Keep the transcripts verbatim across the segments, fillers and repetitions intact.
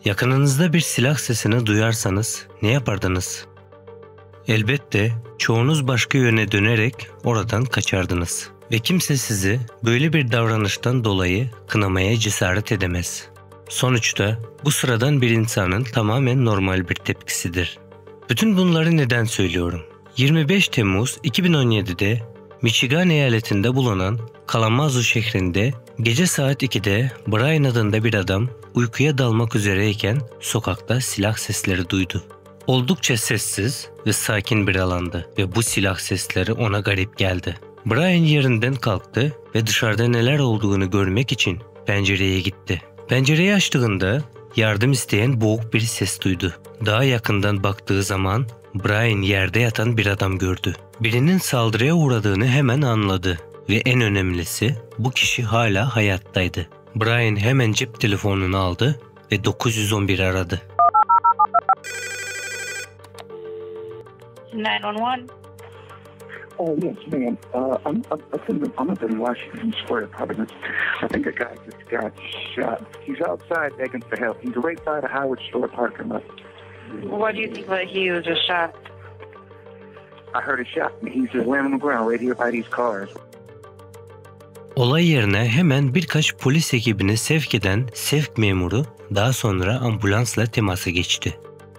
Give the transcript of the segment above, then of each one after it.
Yakınınızda bir silah sesini duyarsanız ne yapardınız? Elbette çoğunuz başka yöne dönerek oradan kaçardınız. Ve kimse sizi böyle bir davranıştan dolayı kınamaya cesaret edemez. Sonuçta bu sıradan bir insanın tamamen normal bir tepkisidir. Bütün bunları neden söylüyorum? yirmi beş Temmuz iki bin on yedi'de Michigan eyaletinde bulunan Kalamazoo şehrinde gece saat iki'de Brian adında bir adam uykuya dalmak üzereyken sokakta silah sesleri duydu. Oldukça sessiz ve sakin bir alandı ve bu silah sesleri ona garip geldi. Brian yerinden kalktı ve dışarıda neler olduğunu görmek için pencereye gitti. Pencereyi açtığında yardım isteyen boğuk bir ses duydu. Daha yakından baktığı zaman Brian yerde yatan bir adam gördü. Birinin saldırıya uğradığını hemen anladı ve en önemlisi bu kişi hala hayattaydı. Brian hemen cep telefonunu aldı ve dokuz yüz on bir aradı. nine one one. Oh, yes, ma'am. Uh, I'm, I'm, I'm up in Washington Square Apartments. I think a guy just got shot. He's outside begging for help. He's right by the Howard Store parking lot. What do you think that he was just shot? I heard a shot. He's just laying on the ground right here by these cars. Olay yerine hemen birkaç polis ekibini sevk eden sevk memuru daha sonra ambulansla temasa geçti.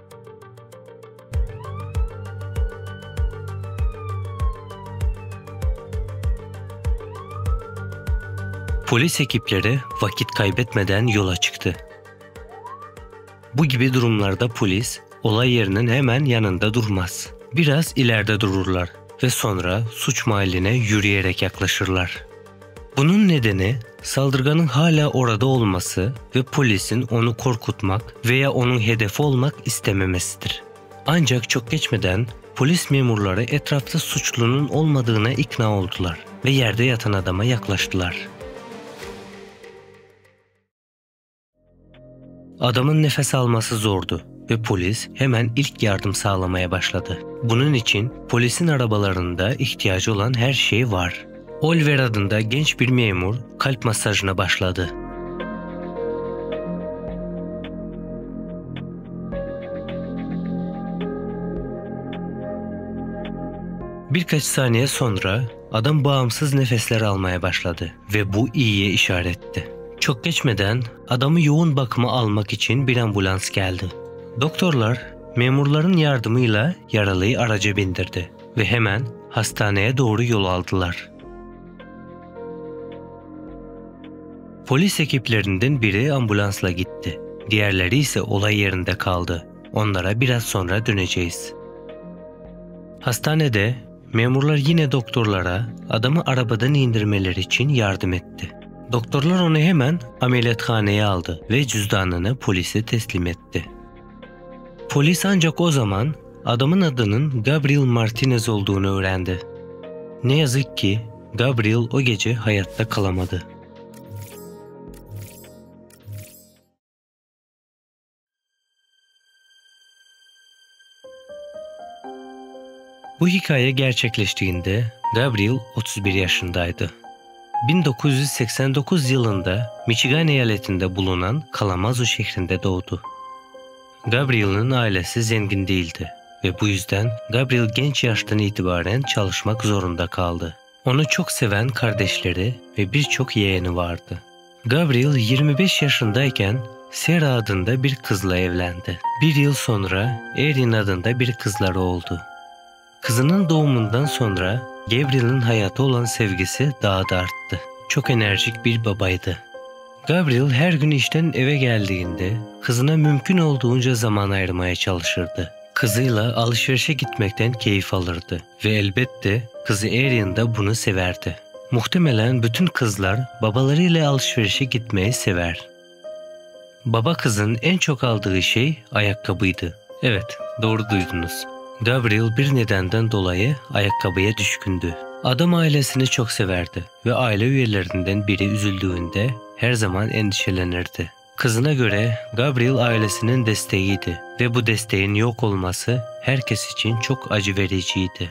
Polis ekipleri vakit kaybetmeden yola çıktı. Bu gibi durumlarda polis olay yerinin hemen yanında durmaz. Biraz ileride dururlar ve sonra suç mahalline yürüyerek yaklaşırlar. Bunun nedeni saldırganın hala orada olması ve polisin onu korkutmak veya onun hedefi olmak istememesidir. Ancak çok geçmeden polis memurları etrafta suçlunun olmadığına ikna oldular ve yerde yatan adama yaklaştılar. Adamın nefes alması zordu ve polis hemen ilk yardım sağlamaya başladı. Bunun için polisin arabalarında ihtiyacı olan her şey var. Oliver adında genç bir memur kalp masajına başladı. Birkaç saniye sonra adam bağımsız nefesler almaya başladı ve bu iyiye işaretti. Çok geçmeden adamı yoğun bakıma almak için bir ambulans geldi. Doktorlar memurların yardımıyla yaralıyı araca bindirdi ve hemen hastaneye doğru yol aldılar. Polis ekiplerinden biri ambulansla gitti. Diğerleri ise olay yerinde kaldı. Onlara biraz sonra döneceğiz. Hastanede memurlar yine doktorlara adamı arabadan indirmeleri için yardım etti. Doktorlar onu hemen ameliyathaneye aldı ve cüzdanını polise teslim etti. Polis ancak o zaman adamın adının Gabriel Martinez olduğunu öğrendi. Ne yazık ki Gabriel o gece hayatta kalamadı. Bu hikaye gerçekleştiğinde Gabriel otuz bir yaşındaydı. bin dokuz yüz seksen dokuz yılında Michigan eyaletinde bulunan Kalamazoo şehrinde doğdu. Gabriel'in ailesi zengin değildi ve bu yüzden Gabriel genç yaştan itibaren çalışmak zorunda kaldı. Onu çok seven kardeşleri ve birçok yeğeni vardı. Gabriel yirmi beş yaşındayken Sarah adında bir kızla evlendi. Bir yıl sonra Erin adında bir kızları oldu. Kızının doğumundan sonra Gabriel'in hayata olan sevgisi daha da arttı. Çok enerjik bir babaydı. Gabriel her gün işten eve geldiğinde kızına mümkün olduğunca zaman ayırmaya çalışırdı. Kızıyla alışverişe gitmekten keyif alırdı ve elbette kızı Erin de bunu severdi. Muhtemelen bütün kızlar babalarıyla alışverişe gitmeyi sever. Baba kızın en çok aldığı şey ayakkabıydı. Evet, doğru duydunuz. Gabriel bir nedenden dolayı ayakkabıya düşkündü. Adam ailesini çok severdi ve aile üyelerinden biri üzüldüğünde her zaman endişelenirdi. Kızına göre Gabriel ailesinin desteğiydi ve bu desteğin yok olması herkes için çok acı vericiydi.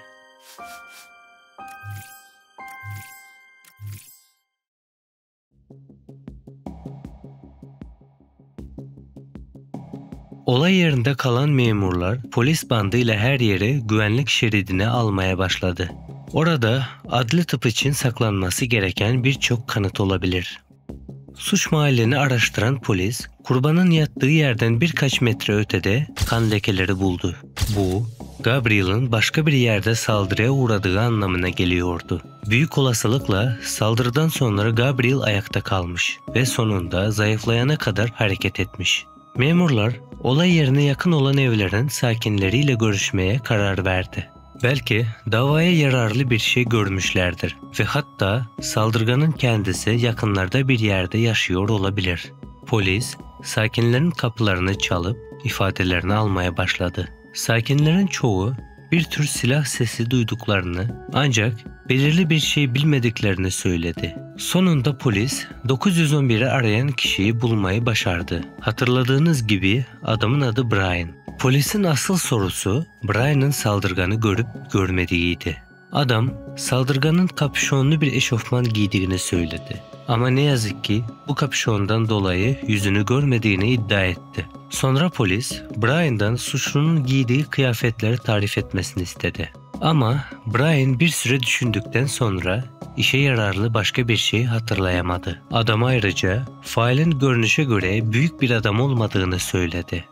Olay yerinde kalan memurlar polis bandıyla her yere güvenlik şeridine almaya başladı. Orada adli tıp için saklanması gereken birçok kanıt olabilir. Suç mahallini araştıran polis, kurbanın yattığı yerden birkaç metre ötede kan lekeleri buldu. Bu, Gabriel'in başka bir yerde saldırıya uğradığı anlamına geliyordu. Büyük olasılıkla saldırıdan sonra Gabriel ayakta kalmış ve sonunda zayıflayana kadar hareket etmiş. Memurlar, olay yerine yakın olan evlerin sakinleriyle görüşmeye karar verdi. Belki davaya yararlı bir şey görmüşlerdir ve hatta saldırganın kendisi yakınlarda bir yerde yaşıyor olabilir. Polis, sakinlerin kapılarını çalıp ifadelerini almaya başladı. Sakinlerin çoğu bir tür silah sesi duyduklarını ancak belirli bir şey bilmediklerini söyledi. Sonunda polis dokuz yüz on biri arayan kişiyi bulmayı başardı. Hatırladığınız gibi adamın adı Brian. Polisin asıl sorusu Brian'ın saldırganı görüp görmediğiydi. Adam saldırganın kapüşonlu bir eşofman giydiğini söyledi. Ama ne yazık ki bu kapüşondan dolayı yüzünü görmediğini iddia etti. Sonra polis Brian'dan suçlunun giydiği kıyafetleri tarif etmesini istedi. Ama Brian bir süre düşündükten sonra işe yararlı başka bir şey hatırlayamadı. Adam ayrıca failin görünüşe göre büyük bir adam olmadığını söyledi.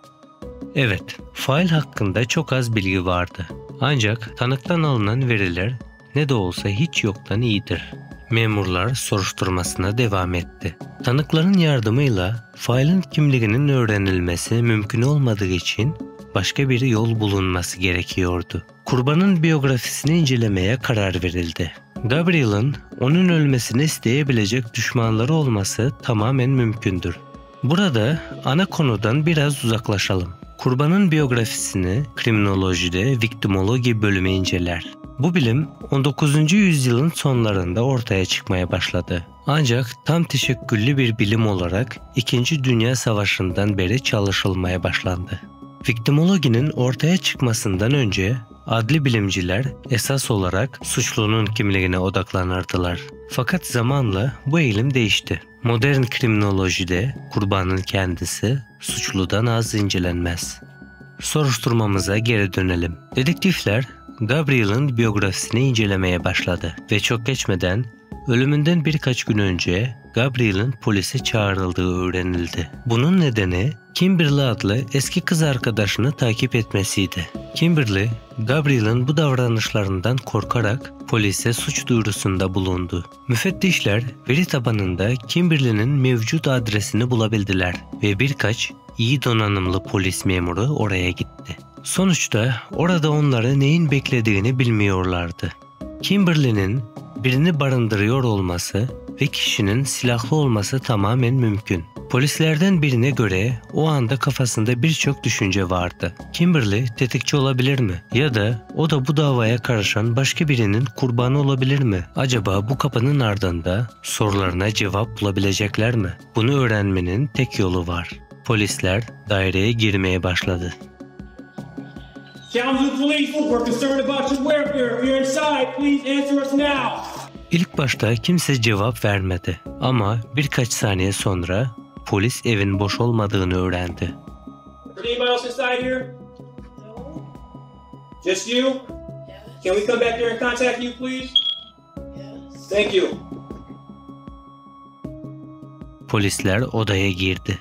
Evet, fail hakkında çok az bilgi vardı. Ancak tanıktan alınan veriler ne de olsa hiç yoktan iyidir. Memurlar soruşturmasına devam etti. Tanıkların yardımıyla failin kimliğinin öğrenilmesi mümkün olmadığı için başka bir yol bulunması gerekiyordu. Kurbanın biyografisini incelemeye karar verildi. Gabriel'in onun ölmesini isteyebilecek düşmanları olması tamamen mümkündür. Burada ana konudan biraz uzaklaşalım. Kurbanın biyografisini kriminolojide viktimoloji bölümü inceler. Bu bilim on dokuzuncu yüzyılın sonlarında ortaya çıkmaya başladı. Ancak tam teşekküllü bir bilim olarak İkinci Dünya Savaşı'ndan beri çalışılmaya başlandı. Viktimolojinin ortaya çıkmasından önce adli bilimciler esas olarak suçlunun kimliğine odaklanırdılar. Fakat zamanla bu eğilim değişti. Modern kriminolojide kurbanın kendisi suçludan az incelenmez. Soruşturmamıza geri dönelim. Dedektifler Gabriel'in biyografisini incelemeye başladı ve çok geçmeden ölümünden birkaç gün önce Gabriel'in polise çağrıldığı öğrenildi. Bunun nedeni Kimberly adlı eski kız arkadaşını takip etmesiydi. Kimberly, Gabriel'in bu davranışlarından korkarak polise suç duyurusunda bulundu. Müfettişler veri tabanında Kimberly'nin mevcut adresini bulabildiler ve birkaç iyi donanımlı polis memuru oraya gitti. Sonuçta orada onları neyin beklediğini bilmiyorlardı. Kimberly'nin birini barındırıyor olması ve kişinin silahlı olması tamamen mümkün. Polislerden birine göre o anda kafasında birçok düşünce vardı. Kimberly tetikçi olabilir mi? Ya da o da bu davaya karışan başka birinin kurbanı olabilir mi? Acaba bu kapının ardında sorularına cevap bulabilecekler mi? Bunu öğrenmenin tek yolu var. Polisler daireye girmeye başladı. Kalamazoo Police, we're concerned about your welfare. If you're inside, please answer us now. İlk başta kimse cevap vermedi ama birkaç saniye sonra polis evin boş olmadığını öğrendi. Is there anybody else inside here? No. Just you? Can we come back there and contact you, please? Yes. Thank you. Polisler odaya girdi.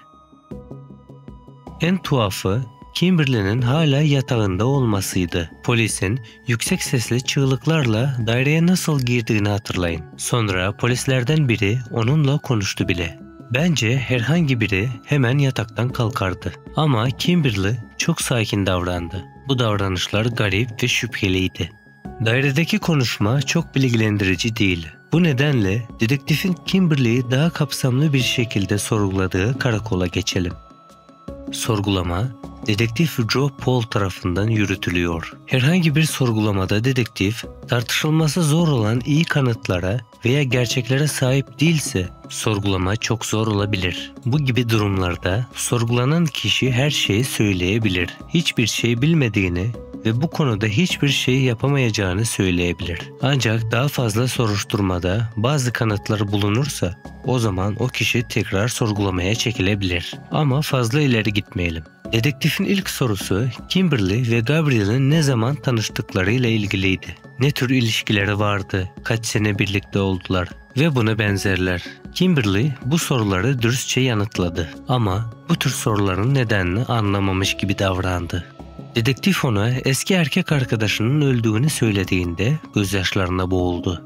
En tuhafı Kimberly'nin hala yatağında olmasıydı. Polisin yüksek sesli çığlıklarla daireye nasıl girdiğini hatırlayın. Sonra polislerden biri onunla konuştu bile. Bence herhangi biri hemen yataktan kalkardı. Ama Kimberly çok sakin davrandı. Bu davranışlar garip ve şüpheliydi. Dairedeki konuşma çok bilgilendirici değil. Bu nedenle dedektifin Kimberly'yi daha kapsamlı bir şekilde sorguladığı karakola geçelim. Sorgulama, dedektif Joe Paul tarafından yürütülüyor. Herhangi bir sorgulamada dedektif, tartışılması zor olan iyi kanıtlara veya gerçeklere sahip değilse sorgulama çok zor olabilir. Bu gibi durumlarda sorgulanan kişi her şeyi söyleyebilir. Hiçbir şey bilmediğini ve bu konuda hiçbir şey yapamayacağını söyleyebilir. Ancak daha fazla soruşturmada bazı kanıtlar bulunursa o zaman o kişi tekrar sorgulamaya çekilebilir. Ama fazla ileri gitmeyelim. Dedektifin ilk sorusu Kimberly ve Gabriel'in ne zaman tanıştıklarıyla ilgiliydi. Ne tür ilişkileri vardı, kaç sene birlikte oldular ve buna benzerler. Kimberly bu soruları dürüstçe yanıtladı ama bu tür soruların nedenini anlamamış gibi davrandı. Dedektif ona eski erkek arkadaşının öldüğünü söylediğinde gözyaşlarına boğuldu.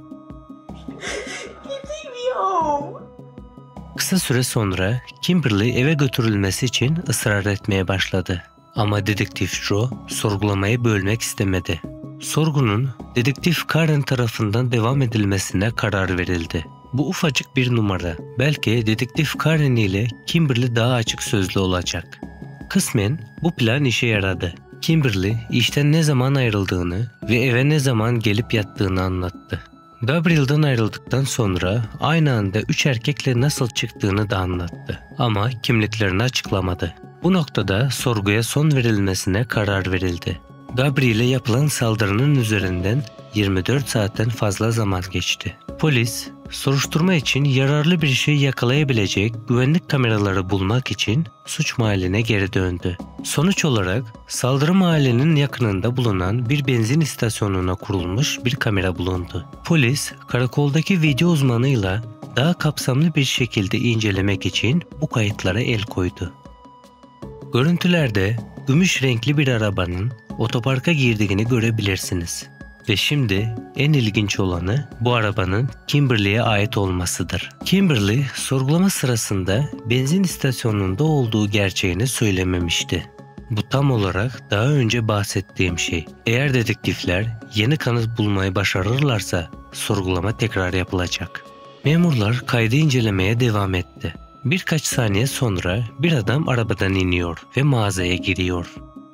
Kısa süre sonra Kimberly eve götürülmesi için ısrar etmeye başladı. Ama dedektif Joe sorgulamayı bölmek istemedi. Sorgunun dedektif Karen tarafından devam edilmesine karar verildi. Bu ufacık bir numara. Belki dedektif Karen ile Kimberly daha açık sözlü olacak. Kısmen bu plan işe yaradı. Kimberly işten ne zaman ayrıldığını ve eve ne zaman gelip yattığını anlattı. Gabriel'dan ayrıldıktan sonra aynı anda üç erkekle nasıl çıktığını da anlattı. Ama kimliklerini açıklamadı. Bu noktada sorguya son verilmesine karar verildi. Gabriel'e yapılan saldırının üzerinden yirmi dört saatten fazla zaman geçti. Polis, soruşturma için yararlı bir şey yakalayabilecek güvenlik kameraları bulmak için suç mahalline geri döndü. Sonuç olarak saldırı mahallinin yakınında bulunan bir benzin istasyonuna kurulmuş bir kamera bulundu. Polis, karakoldaki video uzmanıyla daha kapsamlı bir şekilde incelemek için bu kayıtlara el koydu. Görüntülerde gümüş renkli bir arabanın otoparka girdiğini görebilirsiniz. Ve şimdi en ilginç olanı bu arabanın Kimberly'ye ait olmasıdır. Kimberly sorgulama sırasında benzin istasyonunda olduğu gerçeğini söylememişti. Bu tam olarak daha önce bahsettiğim şey. Eğer dedektifler yeni kanıt bulmayı başarırlarsa sorgulama tekrar yapılacak. Memurlar kaydı incelemeye devam etti. Birkaç saniye sonra bir adam arabadan iniyor ve mağazaya giriyor.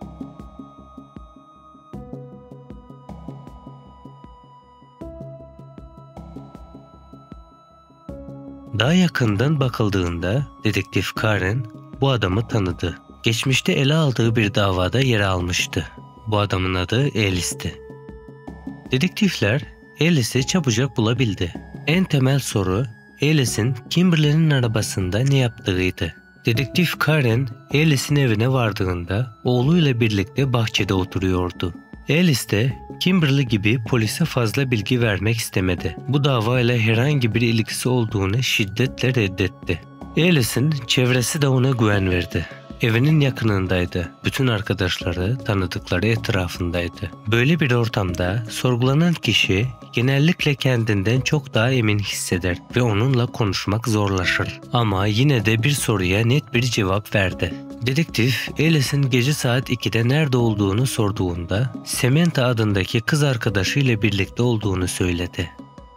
Daha yakından bakıldığında dedektif Karen bu adamı tanıdı. Geçmişte ele aldığı bir davada yer almıştı. Bu adamın adı Alice'ti. Dedektifler Alice'i çabucak bulabildi. En temel soru Alice'in Kimberly'nin arabasında ne yaptığıydı. Dedektif Karen Alice'in evine vardığında oğluyla birlikte bahçede oturuyordu. Alice de Kimberly gibi polise fazla bilgi vermek istemedi. Bu davayla herhangi bir ilgisi olduğunu şiddetle reddetti. Alice'in çevresi de ona güven verdi. Evinin yakınındaydı. Bütün arkadaşları, tanıdıkları etrafındaydı. Böyle bir ortamda sorgulanan kişi genellikle kendinden çok daha emin hisseder ve onunla konuşmak zorlaşır. Ama yine de bir soruya net bir cevap verdi. Dedektif, Alice'in gece saat ikide nerede olduğunu sorduğunda Samantha adındaki kız arkadaşıyla birlikte olduğunu söyledi.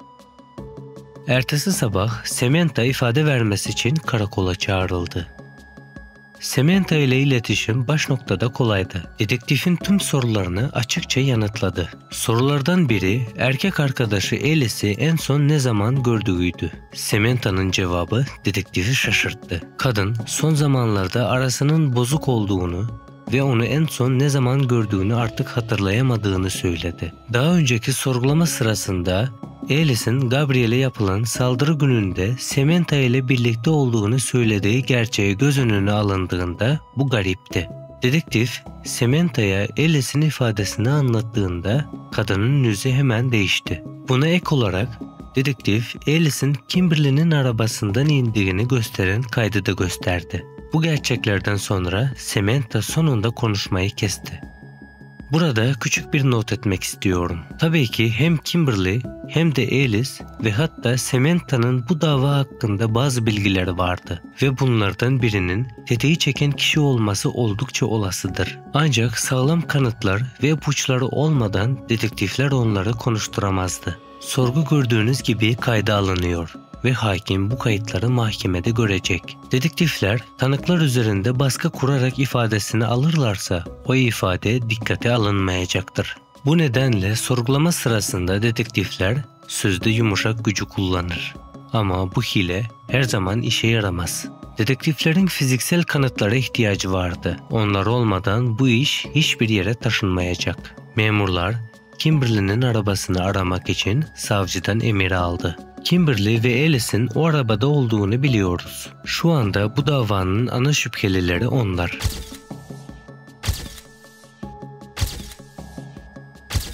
Ertesi sabah Samantha ifade vermesi için karakola çağrıldı. Samantha ile iletişim baş noktada kolaydı. Dedektifin tüm sorularını açıkça yanıtladı. Sorulardan biri erkek arkadaşı Alice'i en son ne zaman gördüğüydü. Samantha'nın cevabı dedektifi şaşırttı. Kadın son zamanlarda arasının bozuk olduğunu ve onu en son ne zaman gördüğünü artık hatırlayamadığını söyledi. Daha önceki sorgulama sırasında Alice'in Gabriel'e yapılan saldırı gününde Samantha ile birlikte olduğunu söylediği gerçeği göz önüne alındığında bu garipti. Dedektif Samantha'ya Alice'in ifadesini anlattığında kadının yüzü hemen değişti. Buna ek olarak dedektif Alice'in Kimberly'nin arabasından indiğini gösteren kaydı da gösterdi. Bu gerçeklerden sonra Samantha sonunda konuşmayı kesti. Burada küçük bir not etmek istiyorum. Tabii ki hem Kimberly hem de Alice ve hatta Samantha'nın bu dava hakkında bazı bilgileri vardı ve bunlardan birinin tetiği çeken kişi olması oldukça olasıdır. Ancak sağlam kanıtlar ve ipuçları olmadan dedektifler onları konuşturamazdı. Sorgu gördüğünüz gibi kayda alınıyor ve hakim bu kayıtları mahkemede görecek. Dedektifler tanıklar üzerinde baskı kurarak ifadesini alırlarsa o ifade dikkate alınmayacaktır. Bu nedenle sorgulama sırasında dedektifler sözde yumuşak gücü kullanır. Ama bu hile her zaman işe yaramaz. Dedektiflerin fiziksel kanıtlara ihtiyacı vardı. Onlar olmadan bu iş hiçbir yere taşınmayacak. Memurlar Kimberly'nin arabasını aramak için savcıdan emir aldı. Kimberly ve Alice'in o arabada olduğunu biliyoruz. Şu anda bu davanın ana şüphelileri onlar.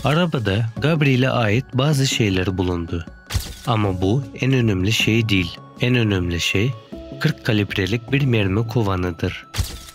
Arabada Gabriel'e ait bazı şeyler bulundu. Ama bu en önemli şey değil. En önemli şey kırk kalibrelik bir mermi kovanıdır.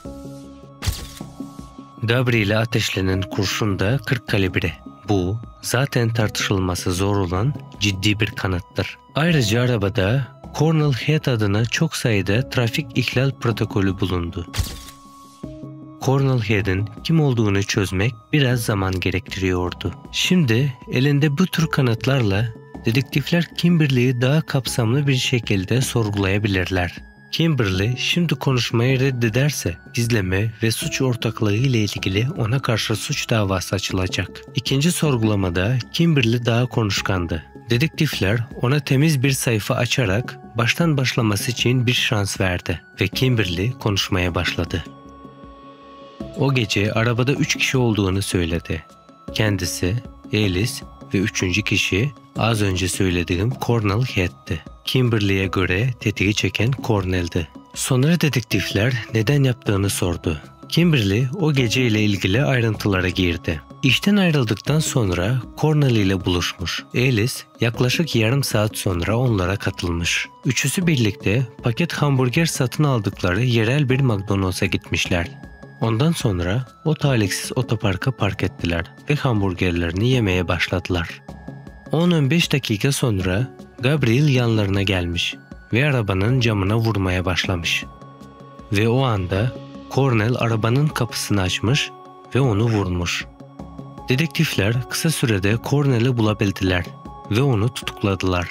Gabriel'e ateşlenen kurşun da kırk kalibre. Bu zaten tartışılması zor olan ciddi bir kanıttır. Ayrıca arabada Cornell Head adına çok sayıda trafik ihlal protokolü bulundu. Cornell Head'in kim olduğunu çözmek biraz zaman gerektiriyordu. Şimdi elinde bu tür kanıtlarla dedektifler Kimberly'yi daha kapsamlı bir şekilde sorgulayabilirler. Kimberly şimdi konuşmayı reddederse gizleme ve suç ortaklığı ile ilgili ona karşı suç davası açılacak. İkinci sorgulamada Kimberly daha konuşkandı. Dedektifler ona temiz bir sayfa açarak baştan başlaması için bir şans verdi ve Kimberly konuşmaya başladı. O gece arabada üç kişi olduğunu söyledi. Kendisi, Alice ve üçüncü kişi az önce söylediğim Cornell Head'ti. Kimberly'ye göre tetiği çeken Cornell'di. Sonra dedektifler neden yaptığını sordu. Kimberly o gece ile ilgili ayrıntılara girdi. İşten ayrıldıktan sonra Cornell ile buluşmuş. Alice yaklaşık yarım saat sonra onlara katılmış. Üçüsü birlikte paket hamburger satın aldıkları yerel bir McDonald's'a gitmişler. Ondan sonra o talihsiz otoparka park ettiler ve hamburgerlerini yemeye başladılar. on on beş dakika sonra Gabriel yanlarına gelmiş ve arabanın camına vurmaya başlamış. Ve o anda Cornell arabanın kapısını açmış ve onu vurmuş. Dedektifler kısa sürede Cornell'i bulabildiler ve onu tutukladılar.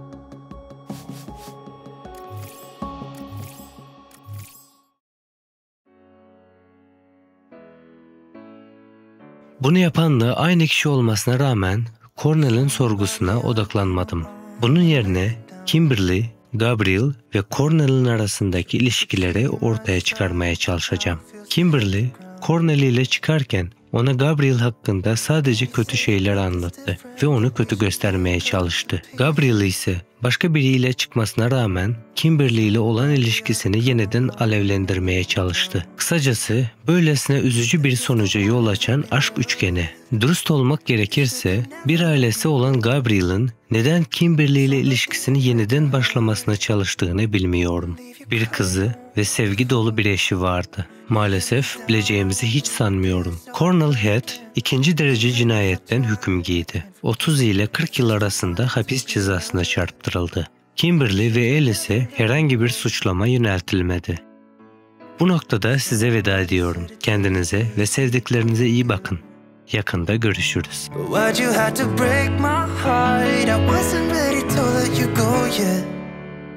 Bunu yapanla aynı kişi olmasına rağmen Cornell'in sorgusuna odaklanmadım. Bunun yerine Kimberly, Gabriel ve Cornell'in arasındaki ilişkileri ortaya çıkarmaya çalışacağım. Kimberly, Cornell ile çıkarken ona Gabriel hakkında sadece kötü şeyler anlattı ve onu kötü göstermeye çalıştı. Gabriel ise başka biriyle çıkmasına rağmen Kimberly ile olan ilişkisini yeniden alevlendirmeye çalıştı. Kısacası böylesine üzücü bir sonuca yol açan aşk üçgeni. Dürüst olmak gerekirse bir ailesi olan Gabriel'in neden Kimberly ile ilişkisini yeniden başlamasına çalıştığını bilmiyorum. Bir kızı ve sevgi dolu bir eşi vardı. Maalesef bileceğimizi hiç sanmıyorum. Cornell Head ikinci derece cinayetten hüküm giydi. otuz ile kırk yıl arasında hapis cezasına çarptırıldı. Kimberly ve Alice'e herhangi bir suçlama yöneltilmedi. Bu noktada size veda ediyorum. Kendinize ve sevdiklerinize iyi bakın. Yakında görüşürüz.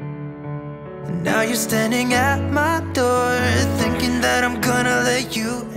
Now you're standing at my door, thinking that I'm gonna let you